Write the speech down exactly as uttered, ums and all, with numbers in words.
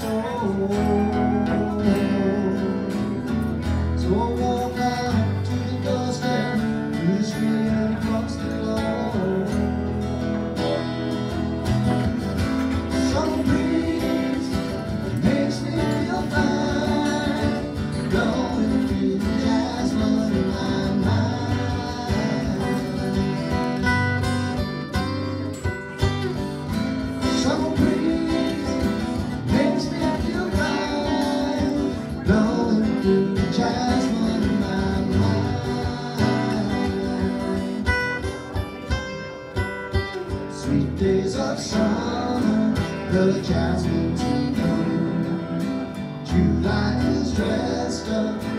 soul. So I walk out to the doorstep, through the street and across the floor. Summer breeze makes me feel fine, blowing through the jasmine in my mind. Summer breeze makes me feel fine, blowing through the jasmine in my mind. Sweet days of summer, the jasmine to bloom. July is dressed up